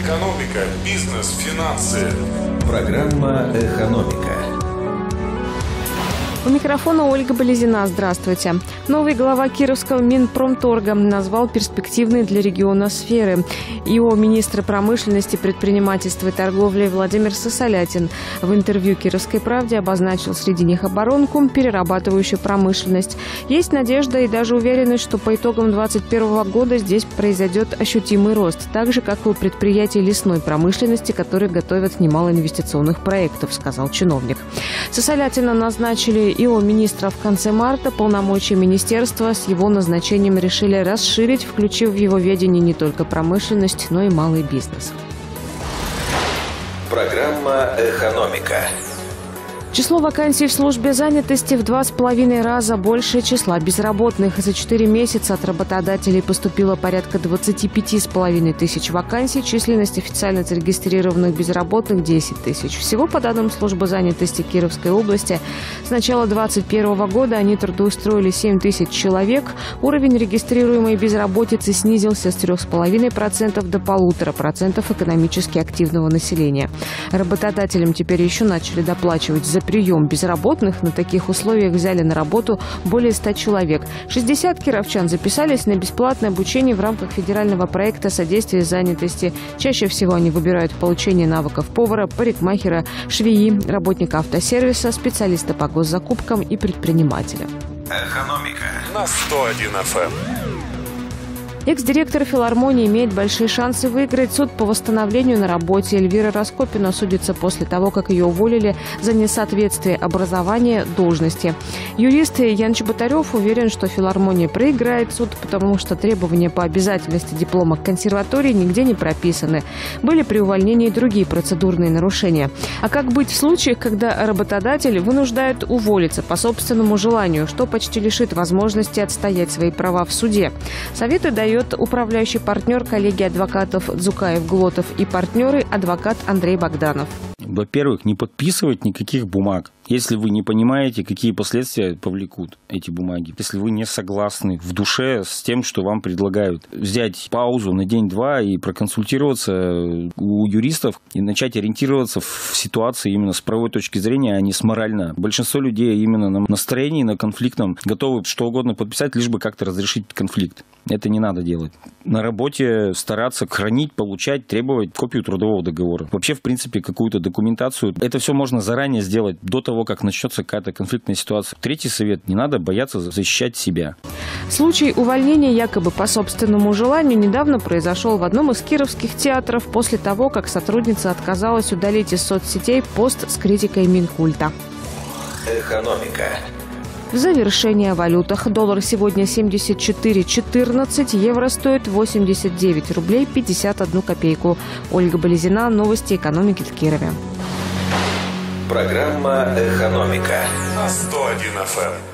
Экономика, бизнес, финансы. Программа «Экономика». У микрофона Ольга Болезина. Здравствуйте. Новый глава Кировского Минпромторга назвал перспективной для региона сферы. ИО министра промышленности, предпринимательства и торговли Владимир Сысолятин в интервью «Кировской правде» обозначил среди них оборонку, перерабатывающую промышленность. Есть надежда и даже уверенность, что по итогам 2021 года здесь произойдет ощутимый рост, так же, как и у предприятий лесной промышленности, которые готовят немало инвестиционных проектов, сказал чиновник. Сысолятина назначили ИО министра в конце марта. Полномочия министерства с его назначением решили расширить, включив в его ведение не только промышленность, но и малый бизнес. Программа «Экономика». Число вакансий в службе занятости в 2,5 раза больше числа безработных. За 4 месяца от работодателей поступило порядка 25,5 тысяч вакансий. Численность официально зарегистрированных безработных – 10 тысяч. Всего, по данным службы занятости Кировской области, с начала 2021 года они трудоустроили 7 тысяч человек. Уровень регистрируемой безработицы снизился с 3,5% до 1,5% экономически активного населения. Работодателям теперь еще начали доплачивать за прием безработных. На таких условиях взяли на работу более 100 человек. 60 кировчан записались на бесплатное обучение в рамках федерального проекта содействия занятости. Чаще всего они выбирают получение навыков повара, парикмахера, швеи, работника автосервиса, специалиста по госзакупкам и предпринимателя. Экономика На 101 FM. Экс-директор филармонии имеет большие шансы выиграть суд по восстановлению на работе. Эльвира Раскопина судится после того, как ее уволили за несоответствие образования должности. Юрист Ян Чеботарев уверен, что филармония проиграет суд, потому что требования по обязательности диплома консерватории нигде не прописаны. Были при увольнении другие процедурные нарушения. А как быть в случаях, когда работодатель вынуждает уволиться по собственному желанию, что почти лишит возможности отстоять свои права в суде? Советы дает управляющий партнер коллегии адвокатов Дзукаев, Глотов и партнеры адвокат Андрей Богданов. Во-первых, не подписывать никаких бумаг, если вы не понимаете, какие последствия повлекут эти бумаги. Если вы не согласны в душе с тем, что вам предлагают. Взять паузу на день-два и проконсультироваться у юристов и начать ориентироваться в ситуации именно с правовой точки зрения, а не с морально. Большинство людей именно на настроении, на конфликтном готовы что угодно подписать, лишь бы как-то разрешить конфликт. Это не надо делать. На работе стараться хранить, получать, требовать копию трудового договора. Вообще, в принципе, какую-то документацию. Это все можно заранее сделать до того, как начнется какая-то конфликтная ситуация. Третий совет. Не надо бояться защищать себя. Случай увольнения якобы по собственному желанию недавно произошел в одном из кировских театров после того, как сотрудница отказалась удалить из соцсетей пост с критикой Минкульта. «Экономика». В завершение о валютах. Доллар сегодня 74,14, евро стоит 89 рублей 51 копейку. Ольга Болезина, новости экономики в Кирове. Программа «Экономика» На 101 FM.